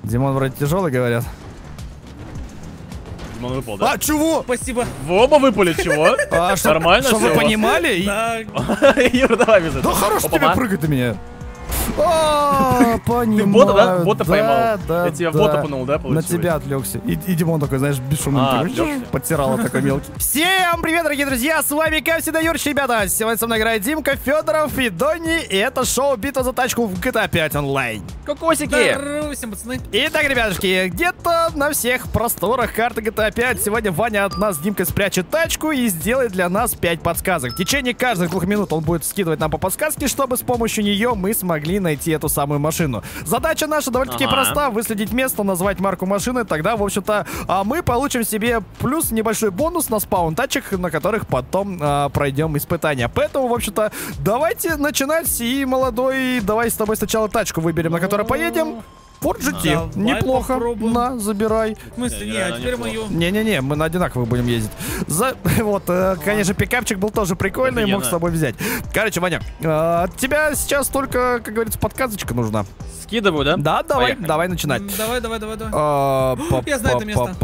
Димон вроде тяжелый, говорят. Димон выпал, да? А, чего? Спасибо. В оба выпали, чего? Нормально Что всё вы у вас? понимали? Да. Юра, давай без этого. Да хорош тебе Опа-ма. прыгать на меня. А, понимаю. Ты бота, да? Бота Да, поймал. да, Я тебя в да. бота пнул, да, На получилось? тебя отвлекся. И Димон такой, знаешь, бесшумно отвлекся. подтирало такой мелкий. Всем привет, дорогие друзья! С вами, как всегда, Юрч, ребята. Сегодня со мной играет Димка, Федоров и Донни. И это шоу «Битва за тачку» в GTA 5 онлайн. Кокосики! Здорово всем, пацаны. Итак, ребятушки, где-то на всех просторах карты GTA 5 сегодня Ваня от нас с Димкой спрячет тачку и сделает для нас 5 подсказок. В течение каждых 2 минут он будет скидывать нам по подсказке, чтобы с помощью нее мы смогли найти эту самую машину. Задача наша довольно-таки проста: выследить место, назвать марку машины. Тогда, в общем-то, мы получим себе плюс небольшой бонус на спаун тачек, на которых потом пройдем испытания. Поэтому, в общем-то, давайте начинать. И, молодой, давай с тобой сначала тачку выберем, на которой поедем. Ford GT. Давай Неплохо. попробуем. На, забирай. В смысле, не, а Реально теперь неплохо. мою. Не-не-не, мы на одинаковых будем ездить. Вот, конечно, пикапчик был тоже прикольный, мог с собой взять. Короче, Ваня, от тебя сейчас только, как говорится, подсказочка нужна. Скидываю, да? Да, давай, Поехали. давай начинать. Давай. Я знаю это место.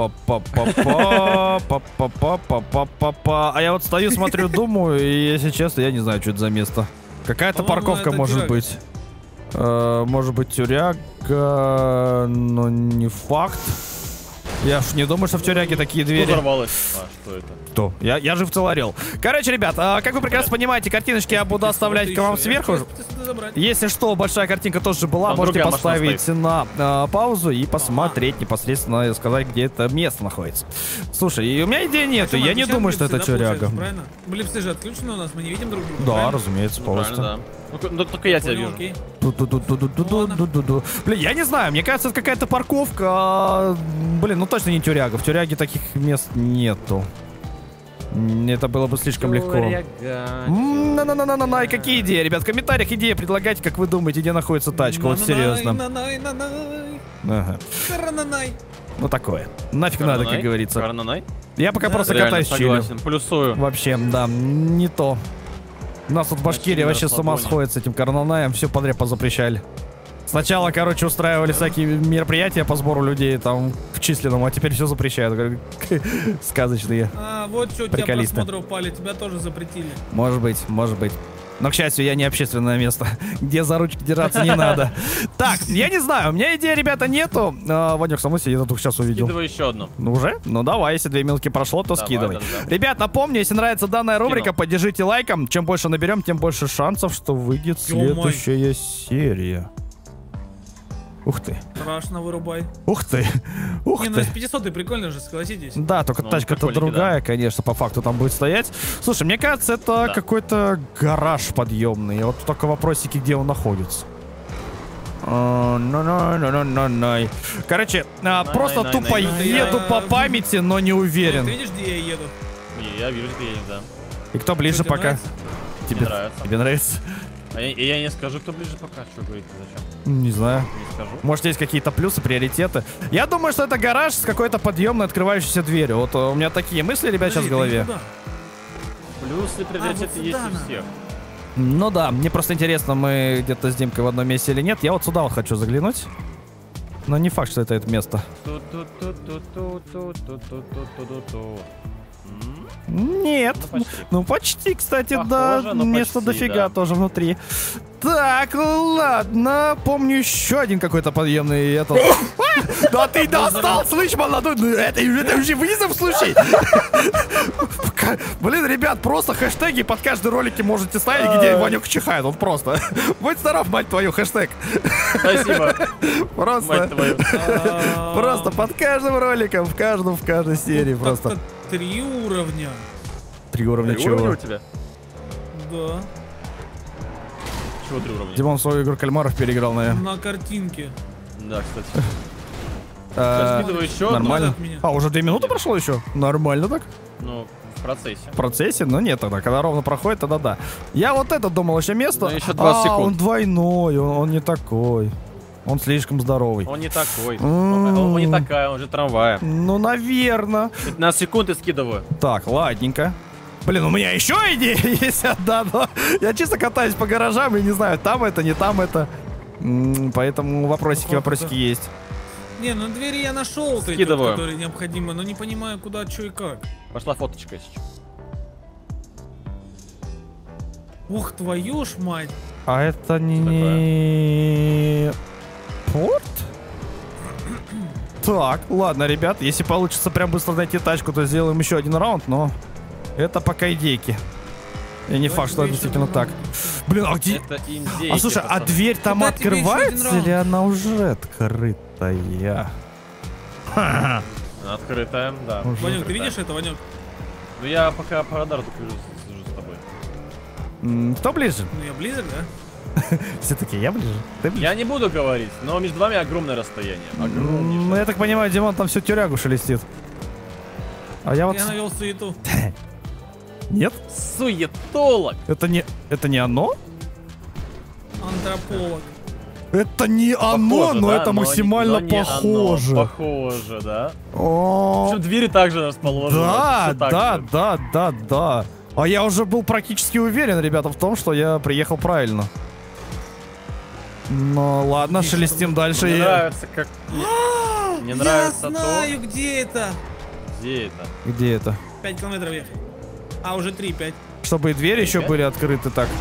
А я вот стою, смотрю, думаю, и, если честно, я не знаю, что это за место. Какая-то По-моему, парковка это может тюряга. быть. Может быть, тюряга, но не факт. Я ж не думаю, что в тюряге такие двери. Взорвалось. А, что это? Кто? Я же в целорел. Короче, ребят, как вы прекрасно понимаете, картиночки я буду оставлять к вам сверху. Если что, большая картинка тоже была. Там Можете другая машина поставить на паузу и посмотреть непосредственно, сказать, где это место находится. Слушай, и у меня идеи нету. Я не думаю, что это тюряга. Правильно? Блипсы же отключены у нас, мы не видим друг друга. Да, правильно? разумеется, полностью. Правильно, да. Ну, только я тебя Понял, вижу. окей. Ду-ду-ду-ду-ду-ду-ду-ду. Блин, я не знаю, мне кажется, это какая-то парковка. Блин, ну точно не тюряга. В тюряге таких мест нету. Это было бы слишком легко. На-на-на-на-на, какие идеи, ребят? В комментариях идеи предлагайте, как вы думаете, где находится тачка. Вот серьезно. Ага. Карананай. Ну такое. Нафиг надо, как говорится. Карнанай? Я пока Да, просто Реально, катаюсь, чилю. согласен. Плюсую. Вообще, да, не то. У нас тут в Башкирии вообще с ума сходит с этим Карнанаем, все подряд позапрещали. Сначала, короче, устраивали всякие мероприятия по сбору людей там к численному, а теперь все запрещают. Сказочные. А, вот что у тебя Приколисты. просмотры упали, тебя тоже запретили. Может быть, может быть. Но, к счастью, я не общественное место, где за ручки держаться не надо. Так, я не знаю, у меня идеи, ребята, нету. Ванек, со мной сидит, я только сейчас увидел. Скидываю еще одну. Ну уже? Ну давай, если 2 минутки прошло, то Давай, скидывай. да. Ребят, напомню, если нравится данная рубрика, Кинул. поддержите лайком. Чем больше наберем, тем больше шансов, что выйдет Ё-моё. следующая серия. Ух ты. Страшно, вырубай. Ух ты. Ух Не, ну ты. с 500 прикольно же, согласитесь. Да, только Ну, тачка-то прикольненько, другая, конечно, по факту там будет стоять. Слушай, мне кажется, это Да. какой-то гараж подъемный. Вот только вопросики, где он находится. Короче, просто тупо еду по памяти, но не Ты уверен. видишь, где я еду? Не, я вижу, где едем, да. И кто ближе Что, тебе пока? нравится? Тебе нравится. Тебе нравится? А я не скажу, кто ближе пока. Что говорить, зачем? Не знаю. Не скажу. Может, есть какие-то плюсы, приоритеты. Я думаю, что это гараж с какой-то подъемной открывающейся дверью. Вот у меня такие мысли, ребят, сейчас в Подожди, ты голове. куда? Плюсы, приоритеты вот есть сюда у надо. всех. Ну да, мне просто интересно, мы где-то с Димкой в одном месте или нет. Я вот сюда вот хочу заглянуть. Но не факт, что это место. Ту-ту-ту-ту-ту-ту-ту-ту-ту-ту. Нет. Ну, почти. Ну, почти, кстати, Похоже, да. но Места почти, дофига да. тоже внутри. Так, ладно. Помню еще один какой-то подъемный этот. Да ты достал, слышь, молодой. Ну, это уже вызов, слушай. Блин, ребят, просто хэштеги под каждый ролик можете ставить, где Ванюк чихает. Вот просто. Будь здоров, мать твою, хэштег. Спасибо, Просто. мать твою. Просто под каждым роликом, в каждой серии просто. Так-то 3 уровня. 3 уровня Три уровня чего? у тебя? Да. Чего 3 уровня? Димон свою игру кальмаров переиграл, наверное. На картинке. Да, кстати. Сейчас скидываю еще одну. Нормально. Назад меня. А, уже 2 минуты прошло еще? Нормально так? Ну, в процессе. В процессе? Ну нет тогда, когда ровно проходит, тогда да. Я вот это думал еще место. Ну, еще 20 секунд. Он двойной, он не такой. Он слишком здоровый. Он не такой. Он не такая, он же трамвая. Ну, наверное. 15 секунд и скидываю. Так, ладненько. Блин, у меня еще идея есть одна, но я чисто катаюсь по гаражам и не знаю, там это, не там это. Поэтому вопросики есть. Не, ну двери я нашел, вот эти, вот, которые необходимы, но не понимаю, куда, что и как. Пошла фоточка сейчас. Ох, твою ж мать. А это не... Порт? Так, ладно, ребят, если получится прям быстро найти тачку, то сделаем еще один раунд, но это пока идейки. И не факт, что это действительно так. Блин, а где... Индейки, а слушай, а дверь там Куда открывается или она уже открытая? Открытая, да. Ванек, ты видишь это, Ванек? Ну я пока по радару только сижу с тобой. Кто ближе? Ну я близок, да? Все-таки я ближе. Ты ближе. Я не буду говорить, но между вами огромное расстояние. Огромнейшее. Ну, я так понимаю, Димон там всю тюрягу шелестит. А я вот... Я навел суету. Нет? Суетолог! Это не оно? Антрополог. Это не оно, Похоже, но да, это максимально но не похоже. Оно. Похоже, да? О, Причем двери также расположены. да, Всё так да, же. да. А я уже был практически уверен, ребята, в том, что я приехал правильно. Ну ладно, шелестим дальше. Мне нравится, как... Мне нравится Я знаю, где это. Где это? Где это? 5 километров ехать. А, уже 3-5. Чтобы и двери еще были открыты так.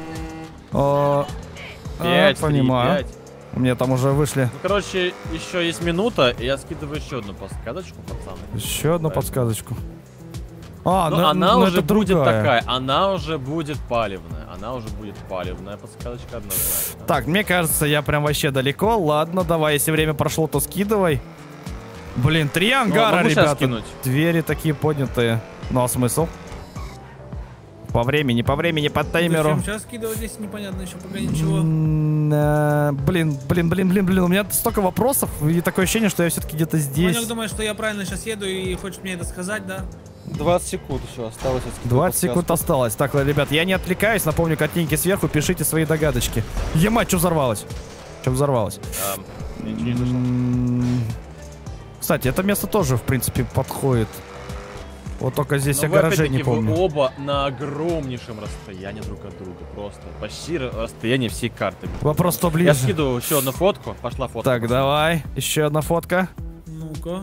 5, понимаю. 3, 5. У меня там уже вышли. Ну, короче, еще есть минута, и я скидываю еще одну подсказочку, пацаны. Еще одну Правильно. подсказочку. А, Но ну, она ну, уже это будет другая. такая, она уже будет палевная. Она уже будет палевная подсказочка однозначно. Так, мне кажется, я прям вообще далеко. Ладно, давай, если время прошло, то скидывай. Блин, 3 ангара, могу щас ребята. скинуть. Двери такие поднятые. Ну а смысл? По времени, по таймеру. Зачем сейчас скидывать здесь непонятно еще пока ничего. Блин, у меня столько вопросов и такое ощущение, что я все-таки где-то здесь. Ванек думает, что я правильно сейчас еду и хочет мне это сказать, да? 20 секунд еще осталось. 20 секунд осталось. Так, ребят, я не отвлекаюсь. Напомню, картинки сверху, пишите свои догадочки. Ема, что взорвалось? Что взорвалось? Ничего не слышал. Кстати, это место тоже, в принципе, подходит. Вот только здесь Но я вы, гаражей не опять-таки, помню. вы оба на огромнейшем расстоянии друг от друга. Просто почти расстояние всей карты. Вопрос, кто ближе. Я скидываю еще одну фотку. Пошла фотка. Так, давай. Еще одна фотка. Ну-ка.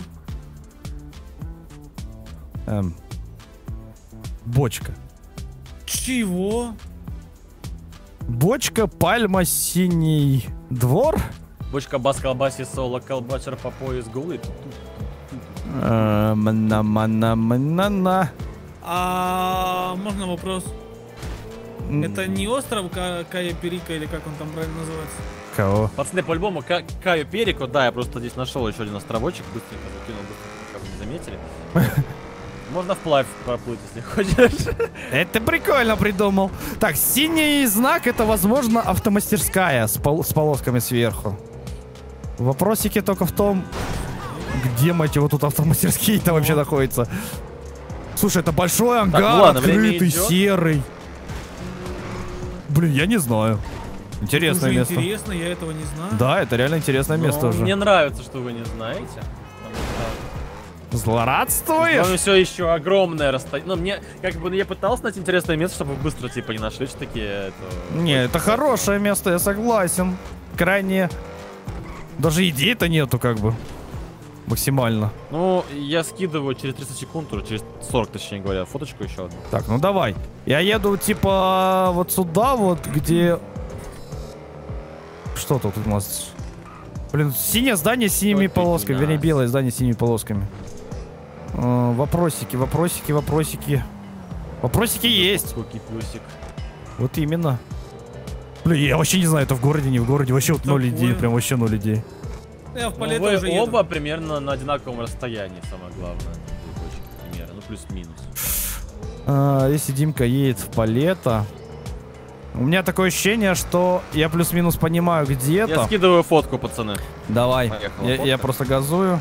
Бочка. Чего? Бочка, пальма, синий двор. Бочка, бас, колбаси, соло, колбасер по пояс, голый. Мана. А можно вопрос? Это не остров Кая Перика или как он там правильно называется? Кого? Пацаны, по-любому, Каю Перику, да, я просто здесь нашел еще один островочек, быстренько закинул, быстренько, как вы не заметили. Можно вплавь проплыть, если хочешь. Это прикольно придумал. Так, синий знак — это, возможно, автомастерская с полосками сверху. Вопросики только в том, где, мать его, тут автомастерские-то вообще находятся. Слушай, это большой ангар, ладно, время открытый, идет. серый. Блин, я не знаю. Интересное Уже место. интересно, я этого не знаю. Да, это реально интересное место уже. Мне нравится, что вы не знаете. Потому что Злорадствуешь? все еще огромное расстояние. Ну, мне, как бы, я пытался найти интересное место, чтобы вы быстро, типа, не нашли, что такие... Не, это хорошее место, я согласен. Крайне... Даже идей-то нету, как бы. Максимально. Ну, я скидываю через 30 секунд, уже через 40, точнее говоря, фоточку еще одну. Так, ну давай. Я еду, типа, вот сюда, вот, где... Что тут у нас? Блин, синее здание с синими Офигенно. полосками. Вернее, белое здание с синими полосками. Вопросики. Вопросики есть. Куки плюсик. Вот именно. Блин, я вообще не знаю, это в городе, не в городе. Вообще вот 0 идей, Такое. прям вообще 0 идей. Я в Ну, палету вы уже еду. оба примерно на одинаковом расстоянии, самое главное. Две точки примера, ну плюс-минус. Если Димка едет в Палето... У меня такое ощущение, что я плюс-минус понимаю, где Я это. скидываю фотку, пацаны. Давай, Поехала я фотка. просто газую.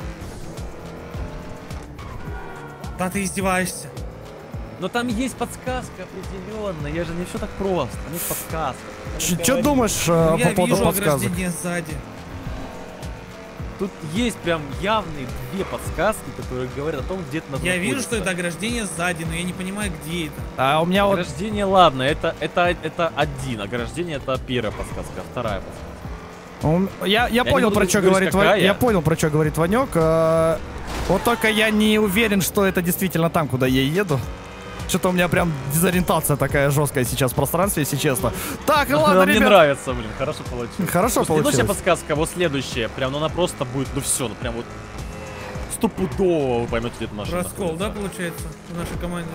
Да ты издеваешься. Но там есть подсказка определенная, я же не все так просто, там есть подсказка. Что думаешь Ну, по я поводу вижу подсказок? ограждение сзади. Тут есть прям явные две подсказки, которые говорят о том, где это надо Я вижу, находиться. что это ограждение сзади, но я не понимаю, где это. А у меня вот... Ограждение, ладно, это один. Ограждение это первая подсказка, вторая подсказка. Я понял, буду про что говорить, говорит какая. Я понял, про что говорит Ванек. Вот только я не уверен, что это действительно там, куда я еду. Что-то у меня прям дезориентация такая жесткая сейчас в пространстве, если честно. Так, ладно, Мне ребят. нравится, блин, хорошо получилось. Хорошо Следующая получилось. подсказка, вот следующая. Прям, ну она просто будет, ну все, ну прям вот стопудово вы поймете, где эта машина. Раскол, да, находится. получается, в нашей команде?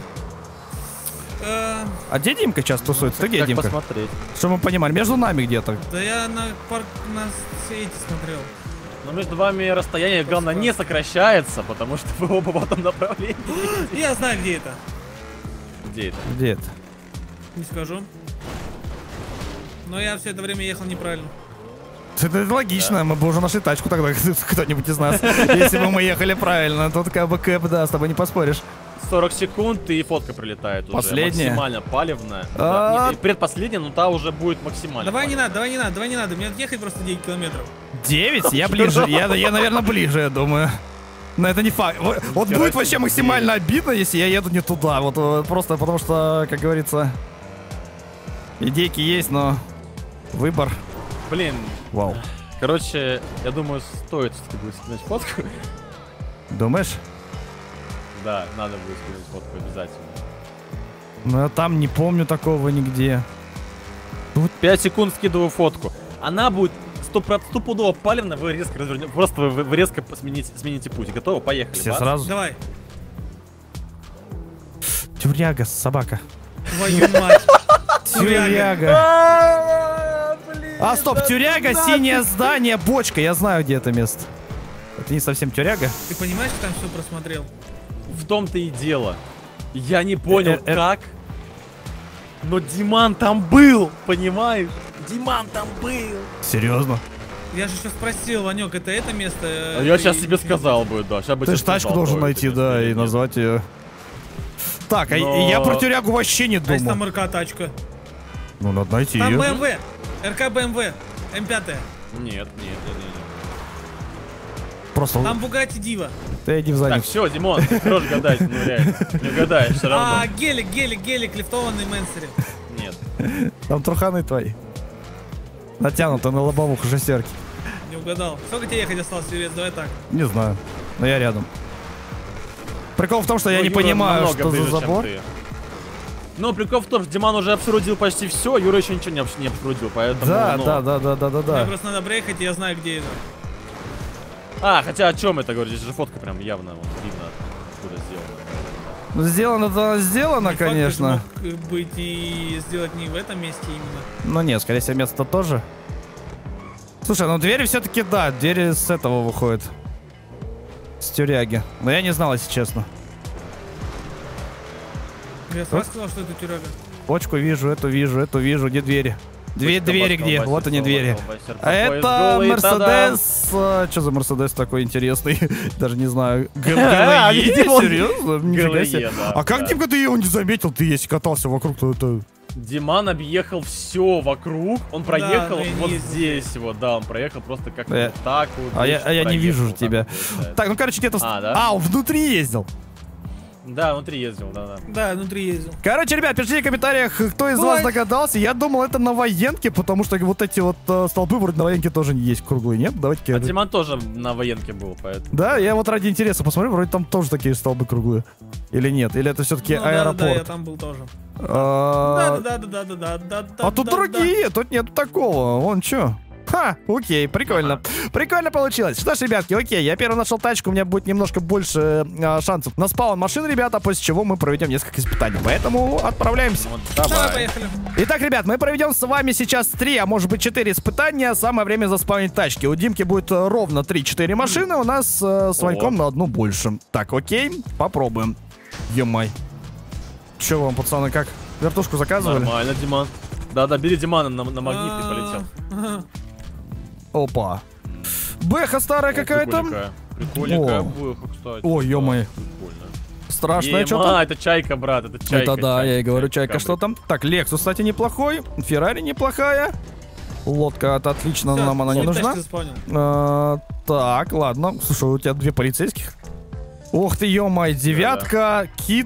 А где Димка сейчас тусуется? Ты где, Как Димка? посмотреть? Что мы понимали? Между нами где-то. Да я на парк, на все эти смотрел. Но между вами расстояние, главное, не сокращается, потому что вы оба в этом направлении. Я знаю, где это. Где это? Где это? Не скажу. Но я все это время ехал неправильно. Это логично, мы бы уже нашли тачку тогда, кто-нибудь из нас. Если бы мы ехали правильно, тут как бы кэп, да, с тобой не поспоришь. 40 секунд и фотка прилетает уже. Последняя? Максимально паливная. А. Да, и предпоследняя, ну та уже будет максимально. Давай не палевная. надо, давай не надо. Мне ехать просто 9 километров. 9? Я ближе, я, наверное, ближе, я думаю. Но это не факт. Вот будет вообще максимально обидно, если я еду не туда. Вот просто потому что, как говорится, идейки есть, но выбор. Блин, Вау. короче, я думаю, стоит все-таки будет скинуть фотку. Думаешь? Да, надо будет скинуть фотку обязательно. Ну я там не помню такого нигде. 5 секунд скидываю фотку. Она будет стопудово палевная, вы резко развернете. Просто вы резко смените путь. Готовы? Поехали. Все Бац. сразу. Давай. Тюряга, собака. Твою мать. Тюряга. Блин, А, стоп, да тюряга, нафиг. синее здание, бочка. Я знаю, где это место. Это не совсем тюряга. Ты понимаешь, что там все просмотрел? В том-то и дело. Я не понял, Э, как. Но Диман там был, понимаешь? Диман там был. Серьезно? Я же еще спросил, Ванек, это место? А я сейчас тебе сказал бы, да. Сейчас бы Ты тебе же тачку сказал, должен какое найти, это да, место и или нет. назвать ее. Так, а Но- я про тюрягу вообще не А если там думал. РК тачка? Ну, надо найти Там ее. БМВ. РК БМВ. М5. Нет. Просто Там Бугатти Дива. ты иди в Так, задник. все, Димон, ты хорош гадать, ну реально. Не угадаешь все равно. А, гелик, лифтованный Мэнсери. Нет. Там труханы твои. Натянуты на лобовуху шестерки. Не угадал. Сколько тебе ехать осталось, Юрец? Давай так. Не знаю. Но я рядом. Прикол в том, что я Ну, не Юра понимаю, намного что за ближе, чем забор. ты. Ну, прикол в том, что Диман уже обсудил почти все, Юра еще ничего не обсудил, поэтому... Да, ну. да. Мне просто надо проехать, и я знаю, где это. А, хотя о чем это говорит? Здесь же фотка прям явно вот, видно, откуда сделана. Ну, сделано-то сделано, Не факт, конечно. ты же мог быть и сделать не в этом месте именно. Но нет, скорее всего, место тоже. Слушай, ну двери все-таки, да, двери с этого выходят. С тюряги. Но я не знал, если честно. Я сразу сказал, что это тюряга. Почку вижу, эту вижу. Где двери? Двери где? Колбасер, Вот они, двери. колбасер, А поезд это голый, та-дам. Мерседес. Что за Мерседес такой интересный? Даже не знаю. А, ГЛЕ? видимо, Серьезно? Нифига ГЛЕ, себе. да, А как, да. Димка, ты его не заметил? Ты если катался вокруг, то это... Диман объехал все вокруг, он проехал но я не вот ездил. здесь вот, да, он проехал просто как Э, вот так вот. А я здесь не вижу же проехал, тебя. так вот получается. Так, ну короче, где-то... А, да? А, он внутри ездил. Да, внутри ездил, да. Да, внутри ездил. Короче, ребят, пишите в комментариях, кто из вас Ой. догадался. Я думал, это на военке, потому что вот эти вот столбы вроде на военке тоже не есть круглые, нет? Давайте А Диман тоже на военке был, поэтому. Да, я вот ради интереса посмотрю, вроде там тоже такие столбы круглые. Или нет? Или это все-таки Ну, да, я аэропорт? там был тоже. А Да. а тут другие, тут нету такого. Вон чё. Ха, окей, прикольно. Прикольно получилось. Что ж, ребятки, окей, я первый нашел тачку, у меня будет немножко больше шансов на спаун машин, ребята, после чего мы проведем несколько испытаний. Поэтому отправляемся. Вот, Давай, давай. поехали. Итак, ребят, мы проведем с вами сейчас 3, а может быть 4 испытания. Самое время заспаунить тачки. У Димки будет ровно 3-4 машины, у нас с Ваньком на одну больше. Так, окей, попробуем. Е-май. Че вам, пацаны, как? Вертушку заказывали? Нормально, Диман. Да, бери Димана на магнит и полетел. Ага. Опа. Бэха старая какая-то. Прикольненькая О. бэха, кстати. Ой, да, ё-моё. прикольно. Страшное что-то. Это чайка, брат, это чайка. Это да, я и говорю, чайка, кабрик. что там? Так, Лексус, кстати, неплохой. Феррари неплохая. Лодка, это отлично, Всё, нам она не всё, нужна. тачки заспавнил. Так, ладно. Слушай, у тебя 2 полицейских. Ух ты, ё-моё, девятка, кит.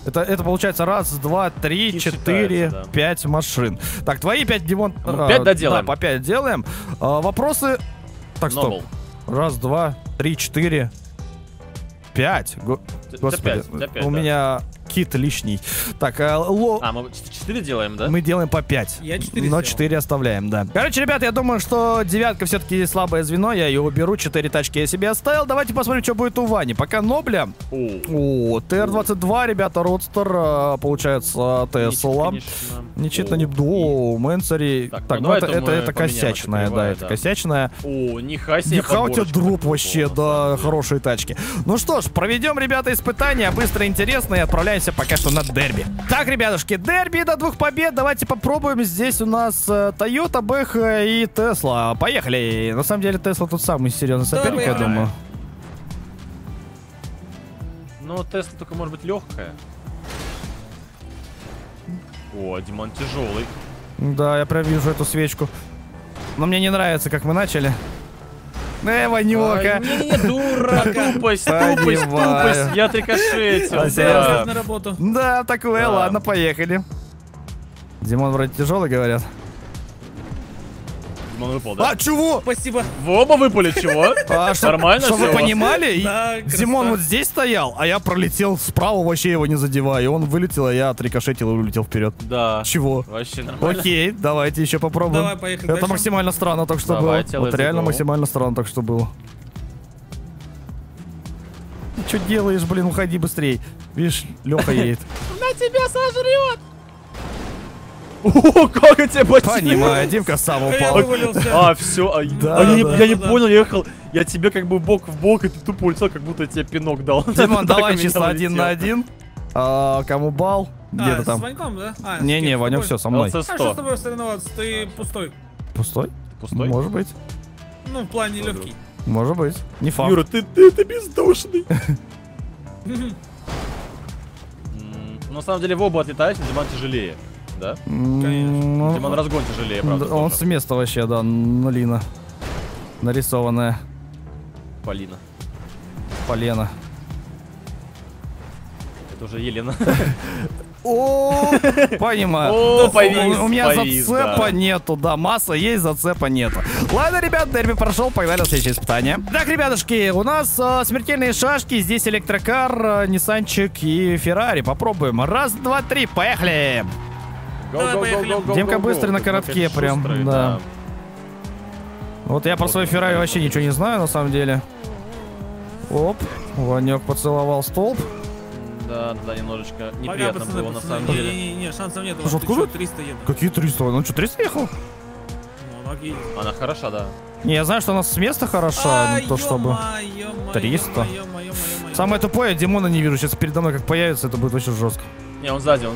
Это получается раз, два, три, Кит 4, считается, да. 5 машин. Так, твои 5, Димон. Ну, 5 доделаем. Да, по 5 делаем. Вопросы. Так, стоп. Нобл. Раз, два, три, 4, 5. Господи, для пять, у да. меня кит лишний. Так, Мы 4 делаем, да? мы делаем по 5. Я 4 но сделал. 4 оставляем, да. Короче, ребят, я думаю, что девятка все-таки слабое звено. Я ее уберу. 4 тачки я себе оставил. Давайте посмотрим, что будет у Вани. Пока Нобля. О, ТР-22, ребята, Родстер, получается, Тесла. Ничего не... О, Мэнсери. Так, ну это косячная, да, это косячная. О, нихуя себе. Нихуя у тебя подборочка дроп прикольная, вообще, на да, самом деле. хорошие тачки. Ну что ж, проведем, ребята, испытания. Быстро, интересно, и отправляемся пока что на дерби. Так, ребятушки, дерби до 2 побед. Давайте попробуем. Здесь у нас Toyota, Бэха и Tesla. Поехали. На самом деле, Tesla тут самый серьезный соперник, я поехали. думаю. Ну, Тесла только может быть легкая. О, Димон тяжелый. Да, я прям вижу эту свечку. Но мне не нравится, как мы начали. Ванюка. Не, дура, тупость, Понимаю. тупость. Я отрикошетил. А, да. На работу. Да, такое, Да. ладно, поехали. Димон вроде тяжелый, говорят. Димон выпал, да? А, чего? Спасибо. В оба выпали, чего? Нормально, Нормально чтобы вы всё у вас? понимали, Да, Димон красава. вот здесь стоял, а я пролетел справа, вообще его не задевая. И он вылетел, а я отрикошетил и улетел вперед. Да. Чего? Вообще нормально. Окей, давайте еще попробуем. Давай, поехали Это дальше. максимально странно так что Давайте, было. Вот let's реально go. максимально странно так что было. Что делаешь, блин, уходи быстрей. Видишь, Леха едет. На тебя сожрет! О, как у тебя ботинок! Понимаю, Димка сам Я упал. вывалился. Все, Да, я да. не понял, я ехал, я тебе как бы бок в бок, и ты тупо улетел, как будто я тебе пинок дал. Димон, Так давай у меня чисто 1 на улетел. 1. Кому бал? Где ты С там? Ваньком, да? Не-не, Ванек, все, со мной. А что с ЛЦ-100. тобой соревноваться? Ты пустой. Пустой? Пустой? Может быть. Ну, в плане легкий. Может быть. Не факт. Юра, ты бездушный. На самом деле в оба отлетаешь, но Димон тяжелее, да? Ну, Димон разгон тяжелее, правда. он тоже. с места вообще, да, нулина. Нарисованная. Полина. Полена. Это уже Елена. О, понимаю. О, повис, У меня повис, зацепа да. нету, да, масса есть, зацепа нету. Ладно, ребят, дерби прошел, погнали на следующее испытание. Так, ребятушки, у нас смертельные шашки, здесь электрокар, Ниссанчик и Феррари. Попробуем. Раз, два, три, поехали. Давай, поехали. Демка быстрый на коротке прям, Шустрый, да. Вот я про свой Феррари вообще ничего не знаю, на самом деле. Оп, Ванек поцеловал столб. Да, немножечко Пока, неприятно пацаны, было на пацаны. самом деле. Не, шансов нет. Слушай, Ты откуда? чё, 300 еду. Какие 300? Ну что, 300 ехал? Ну, окей. Она хороша, да. Не, я знаю, что она с места хороша, не то чтобы... ё-моё, 300. ё-моё. Самое тупое, Димона не вижу. Сейчас передо мной как появится, это будет вообще жестко. Не, он сзади.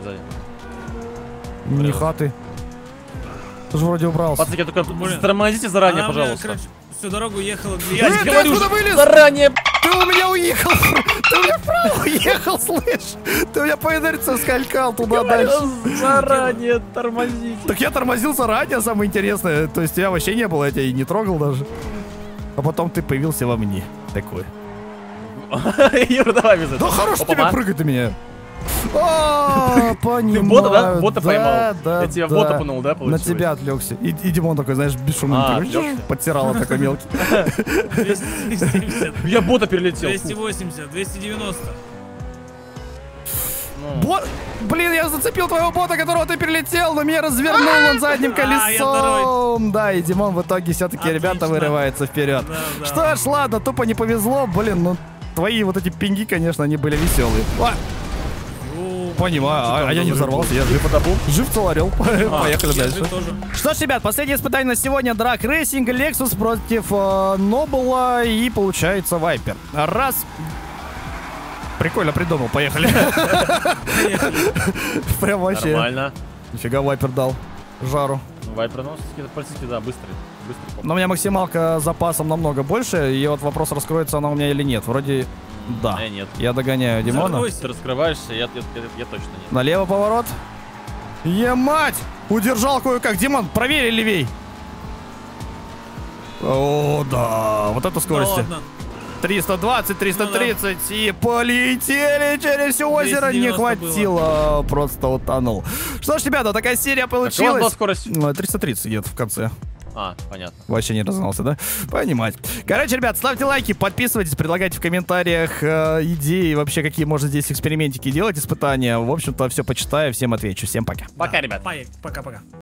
Не хаты. Ты же вроде убрался. Пацаны, только Блин. тормозите заранее, Она у меня, пожалуйста. короче, всю дорогу ехала. Я Ты говорю откуда же, вылез? заранее. Ты у меня уехал! Ты у меня вправо уехал, слышь! Ты у меня по инерции скалькал туда дальше. Заранее тормозите. Так я тормозил заранее, самое интересное. То есть я вообще не был, я тебя и не трогал даже. А потом ты появился во мне. Такой. Юра, давай без этого. Да хорош Опа-па. тебе прыгать у меня. А, понимаю. Ты бота, да? Бота Да, поймал? да, Я тебя в да. бота пнул, да, На получилось? тебя отвлекся. И Димон такой, знаешь, бесшумный. А, такой, отвлекся. подтирал такой мелкий. 270, Я бота перелетел. 280, 290. Бот... Блин, я зацепил твоего бота, которого ты перелетел, но меня развернул он задним я колесом. Да, и Димон в итоге все-таки, ребята, Отлично. вырывается вперед. Да. Что ж, ладно, тупо не повезло. Блин, ну твои вот эти пинги, конечно, они были веселые. Понимаю, а я не взорвался, я жив. Жив цел орел. Поехали Я дальше. тоже. Что ж, ребят, последнее испытание на сегодня. Драг Рейсинг, Lexus против Нобла и получается Вайпер. Раз. Прикольно придумал, поехали. Прям вообще. Нормально. Нифига Вайпер дал жару. Вайпер, ну, практически, да, быстрый. Но у меня максималка с запасом намного больше, и вот вопрос, раскроется она у меня или нет. Вроде да. Нет. Я догоняю Димона. Закройся. Ты раскрываешься, я точно нет. Налево поворот. Е-мать! Удержал кое-как. Димон, проверь левей. О, да. Вот это Да скорости. ладно. 320, 330 и полетели через все озеро. Не 290 хватило, просто утонул. Что ж, ребята, такая серия Какая у вас получилась. была скорость? 330 идет в конце. А, понятно. Вообще не разогнался, да? Понимать. Короче, ребят, ставьте лайки, подписывайтесь, предлагайте в комментариях идеи, вообще какие можно здесь экспериментики делать, испытания. В общем-то, все почитаю, всем отвечу. Всем пока. Пока, ребят. Пока-пока.